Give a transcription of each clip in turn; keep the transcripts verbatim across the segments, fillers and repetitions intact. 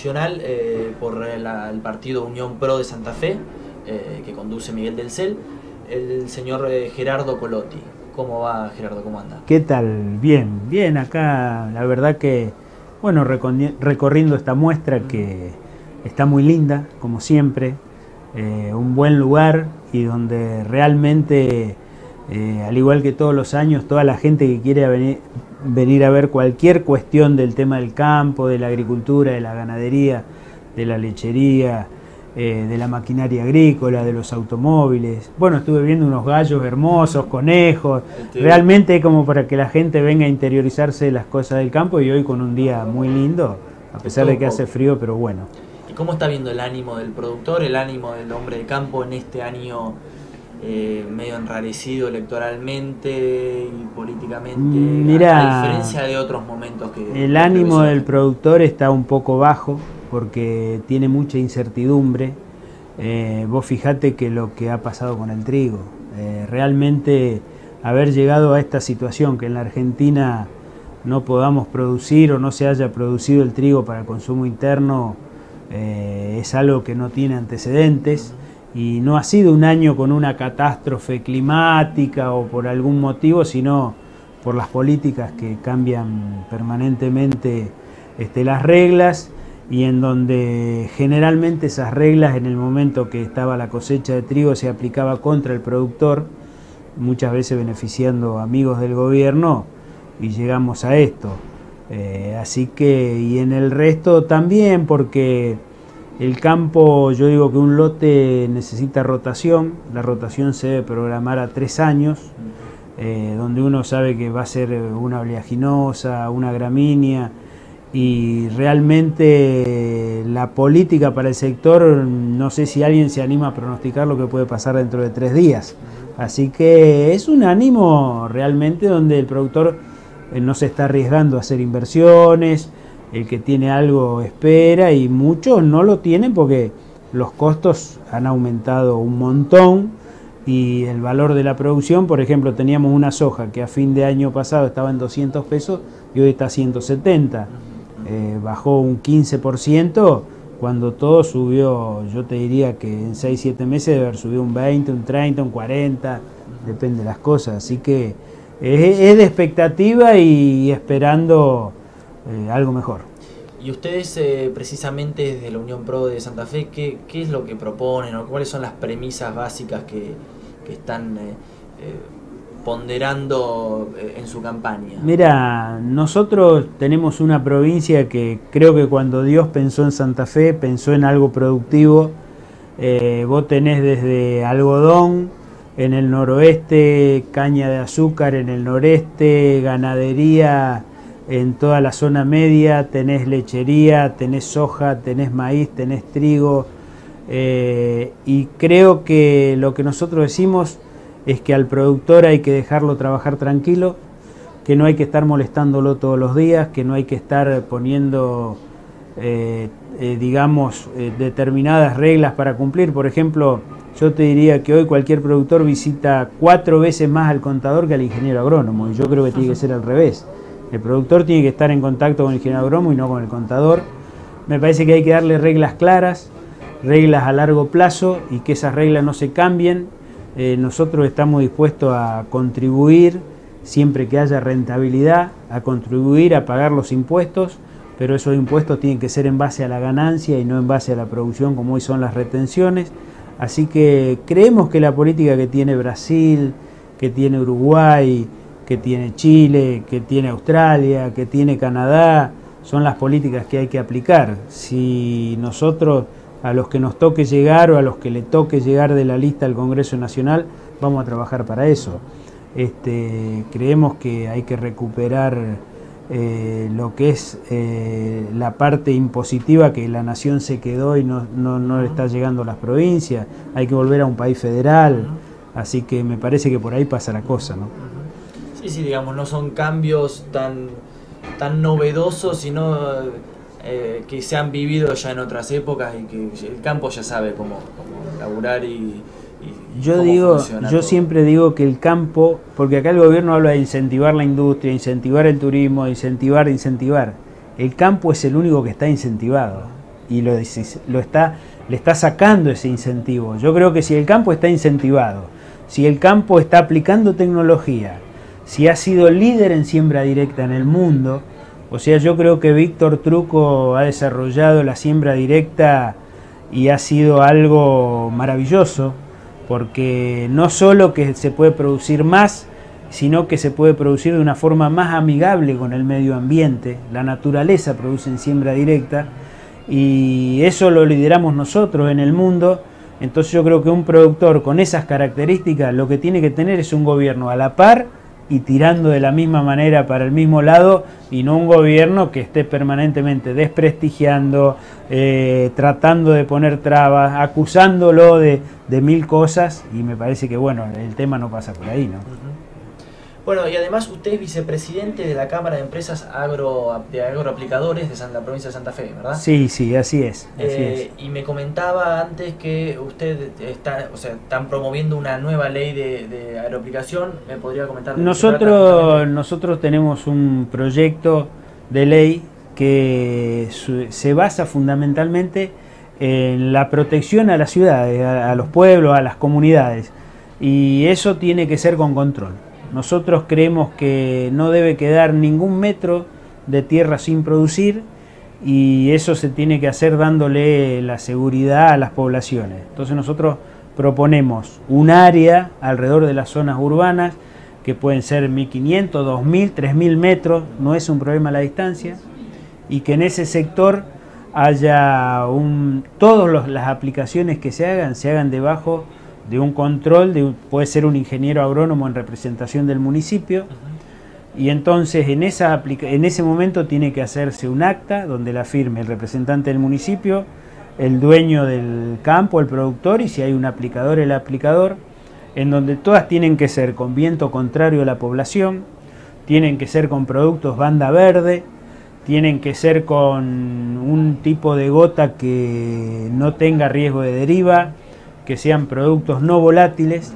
nacional eh, por la, el partido Unión Pro de Santa Fe, eh, que conduce Miguel del Cel, el señor eh, Gerardo Colotti. ¿Cómo va, Gerardo? ¿Cómo anda? ¿Qué tal? Bien, bien acá, la verdad que, bueno, recorriendo esta muestra que está muy linda, como siempre, eh, un buen lugar y donde realmente, eh, al igual que todos los años, toda la gente que quiere venir, venir a ver cualquier cuestión del tema del campo, de la agricultura, de la ganadería, de la lechería, eh, de la maquinaria agrícola, de los automóviles. Bueno, estuve viendo unos gallos hermosos, conejos, realmente como para que la gente venga a interiorizarse de las cosas del campo, y hoy con un día muy lindo, a pesar de que hace frío, pero bueno. ¿Y cómo está viendo el ánimo del productor, el ánimo del hombre de campo en este año eh, medio enrarecido electoralmente y políticamente, Mirá, a, a diferencia de otros momentos que... El ánimo del productor está un poco bajo porque tiene mucha incertidumbre. Eh, vos fijate que lo que ha pasado con el trigo, eh, realmente haber llegado a esta situación que en la Argentina no podamos producir o no se haya producido el trigo para el consumo interno, eh, es algo que no tiene antecedentes. Y no ha sido un año con una catástrofe climática o por algún motivo, sino por las políticas que cambian permanentemente este, las reglas, y en donde generalmente esas reglas, en el momento que estaba la cosecha de trigo, se aplicaba contra el productor, muchas veces beneficiando a amigos del gobierno, y llegamos a esto. Eh, así que, y en el resto también, porque el campo, yo digo que un lote necesita rotación, la rotación se debe programar a tres años, eh, donde uno sabe que va a ser una oleaginosa, una gramínea, y realmente la política para el sector, no sé si alguien se anima a pronosticar lo que puede pasar dentro de tres días. Así que es un ánimo realmente donde el productor no se está arriesgando a hacer inversiones. El que tiene algo espera, y muchos no lo tienen porque los costos han aumentado un montón y el valor de la producción. Por ejemplo, teníamos una soja que a fin de año pasado estaba en doscientos pesos y hoy está a ciento setenta. Eh, bajó un quince por ciento cuando todo subió. Yo te diría que en seis siete meses debe haber subido un veinte, un treinta, un cuarenta, depende de las cosas. Así que es, es de expectativa y esperando Eh, algo mejor. Y ustedes, eh, precisamente desde la Unión Pro de Santa Fe, ¿qué, qué es lo que proponen o cuáles son las premisas básicas que, que están eh, eh, ponderando eh, en su campaña? Mira, nosotros tenemos una provincia que creo que cuando Dios pensó en Santa Fe, pensó en algo productivo. Eh, vos tenés desde algodón en el noroeste, caña de azúcar en el noreste, ganadería en toda la zona media, tenés lechería, tenés soja, tenés maíz, tenés trigo, eh, y creo que lo que nosotros decimos es que al productor hay que dejarlo trabajar tranquilo, que no hay que estar molestándolo todos los días, que no hay que estar poniendo, eh, eh, digamos, eh, determinadas reglas para cumplir. Por ejemplo, yo te diría que hoy cualquier productor visita cuatro veces más al contador que al ingeniero agrónomo, y yo creo que tiene que ser al revés. El productor tiene que estar en contacto con el ingeniero agrónomo y no con el contador. Me parece que hay que darle reglas claras, reglas a largo plazo, y que esas reglas no se cambien. Eh, nosotros estamos dispuestos a contribuir siempre que haya rentabilidad, a contribuir a pagar los impuestos, pero esos impuestos tienen que ser en base a la ganancia y no en base a la producción, como hoy son las retenciones. Así que creemos que la política que tiene Brasil, que tiene Uruguay, que tiene Chile, que tiene Australia, que tiene Canadá, son las políticas que hay que aplicar. Si nosotros, a los que nos toque llegar o a los que le toque llegar de la lista al Congreso Nacional, vamos a trabajar para eso. Este, creemos que hay que recuperar eh, lo que es eh, la parte impositiva que la nación se quedó y no, no, no le está llegando a las provincias. Hay que volver a un país federal, así que me parece que por ahí pasa la cosa, ¿no? Sí, sí, digamos, no son cambios tan, tan novedosos, sino eh, que se han vivido ya en otras épocas y que el campo ya sabe cómo, cómo laburar y, y yo cómo digo, funciona yo todo. siempre digo que el campo, porque acá el gobierno habla de incentivar la industria, incentivar el turismo, incentivar, incentivar. El campo es el único que está incentivado. y lo, lo está, le está sacando ese incentivo. Yo creo que si el campo está incentivado, si el campo está aplicando tecnología, si ha sido líder en siembra directa en el mundo, o sea, yo creo que Víctor Trucco ha desarrollado la siembra directa y ha sido algo maravilloso, porque no solo que se puede producir más, sino que se puede producir de una forma más amigable con el medio ambiente. La naturaleza produce en siembra directa y eso lo lideramos nosotros en el mundo. Entonces yo creo que un productor con esas características lo que tiene que tener es un gobierno a la par y tirando de la misma manera para el mismo lado, y no un gobierno que esté permanentemente desprestigiando, eh, tratando de poner trabas, acusándolo de, de mil cosas, y me parece que bueno, el tema no pasa por ahí, ¿no? Uh-huh. Bueno, y además usted es vicepresidente de la Cámara de Empresas Agro, de Agroaplicadores de San, la provincia de Santa Fe, ¿verdad? Sí, sí, así es. Así eh, es. Y me comentaba antes que usted está, o sea, están promoviendo una nueva ley de, de agroaplicación. ¿Me podría comentar? Nosotros, nosotros tenemos un proyecto de ley que su, se basa fundamentalmente en la protección a las ciudades, a, a los pueblos, a las comunidades. Y eso tiene que ser con control. Nosotros creemos que no debe quedar ningún metro de tierra sin producir y eso se tiene que hacer dándole la seguridad a las poblaciones. Entonces nosotros proponemos un área alrededor de las zonas urbanas que pueden ser mil quinientos, dos mil, tres mil metros, no es un problema la distancia, y que en ese sector haya un, todas las aplicaciones que se hagan, se hagan debajo de un control, de, puede ser un ingeniero agrónomo en representación del municipio, uh-huh. Y entonces en, esa en ese momento tiene que hacerse un acta donde la firme el representante del municipio, el dueño del campo, el productor, y si hay un aplicador, el aplicador, en donde todas tienen que ser con viento contrario a la población, tienen que ser con productos banda verde, tienen que ser con un tipo de gota que no tenga riesgo de deriva, que sean productos no volátiles,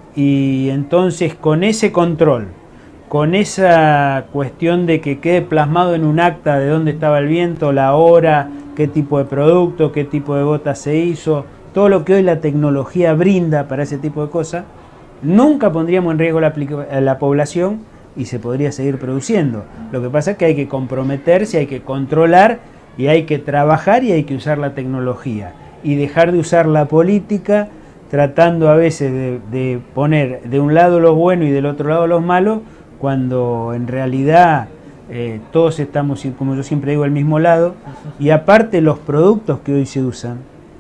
y entonces con ese control, con esa cuestión de que quede plasmado en un acta de dónde estaba el viento, la hora, qué tipo de producto, qué tipo de gota se hizo, todo lo que hoy la tecnología brinda para ese tipo de cosas, nunca pondríamos en riesgo la, la población y se podría seguir produciendo. Lo que pasa es que hay que comprometerse, hay que controlar y hay que trabajar y hay que usar la tecnología. Y dejar de usar la política tratando a veces de, de poner de un lado los buenos y del otro lado los malos, cuando en realidad eh, todos estamos, como yo siempre digo, al mismo lado. Y aparte los productos que hoy se usan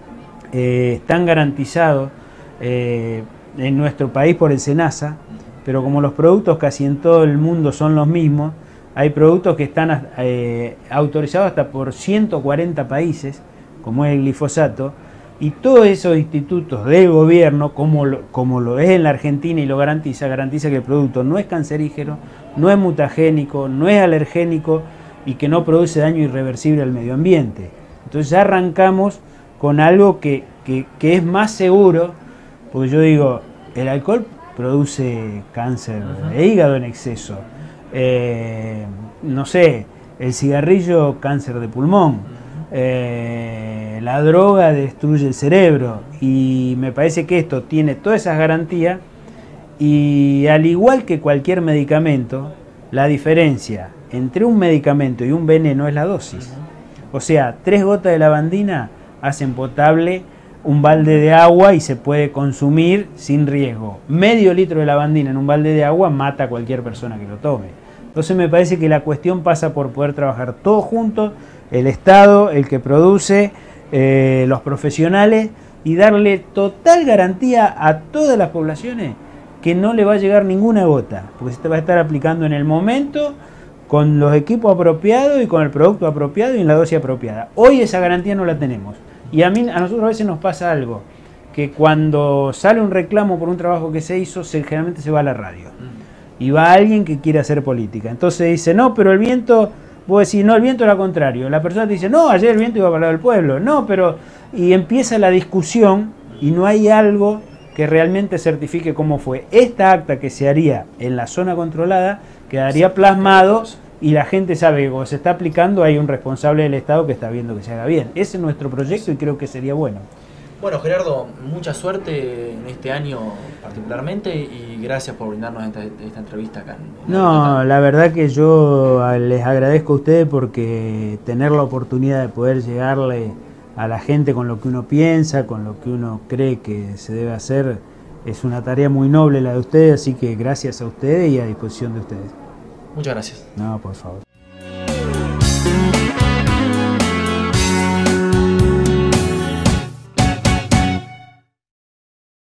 eh, están garantizados eh, en nuestro país por el SENASA, pero como los productos casi en todo el mundo son los mismos, hay productos que están eh, autorizados hasta por ciento cuarenta países, como es el glifosato, y todos esos institutos del gobierno, como lo, como lo es en la Argentina y lo garantiza, garantiza que el producto no es cancerígeno, no es mutagénico, no es alergénico y que no produce daño irreversible al medio ambiente. Entonces ya arrancamos con algo que, que, que es más seguro, porque yo digo, el alcohol produce cáncer de hígado en exceso, eh, no sé, el cigarrillo cáncer de pulmón, Eh, la droga destruye el cerebro, y me parece que esto tiene todas esas garantías, y al igual que cualquier medicamento, la diferencia entre un medicamento y un veneno es la dosis. O sea, tres gotas de lavandina hacen potable un balde de agua y se puede consumir sin riesgo. Medio litro de lavandina en un balde de agua mata a cualquier persona que lo tome. Entonces me parece que la cuestión pasa por poder trabajar todos juntos, el Estado, el que produce, eh, los profesionales, y darle total garantía a todas las poblaciones que no le va a llegar ninguna gota, porque se va a estar aplicando en el momento, con los equipos apropiados y con el producto apropiado y en la dosis apropiada. Hoy esa garantía no la tenemos, y a, mí, a nosotros a veces nos pasa algo, que cuando sale un reclamo por un trabajo que se hizo, se, generalmente se va a la radio, y va alguien que quiere hacer política, entonces dice, no, pero el viento... Vos decís, no, el viento era contrario. La persona te dice, no, ayer el viento iba para el lado del pueblo. No, pero... Y empieza la discusión y no hay algo que realmente certifique cómo fue. Esta acta que se haría en la zona controlada quedaría plasmado y la gente sabe que cuando se está aplicando hay un responsable del Estado que está viendo que se haga bien. Ese es nuestro proyecto y creo que sería bueno. Bueno, Gerardo, mucha suerte en este año particularmente y gracias por brindarnos esta, esta entrevista acá. En no, la verdad que yo les agradezco a ustedes porque tener la oportunidad de poder llegarle a la gente con lo que uno piensa, con lo que uno cree que se debe hacer, es una tarea muy noble la de ustedes, así que gracias a ustedes y a disposición de ustedes. Muchas gracias. No, por favor.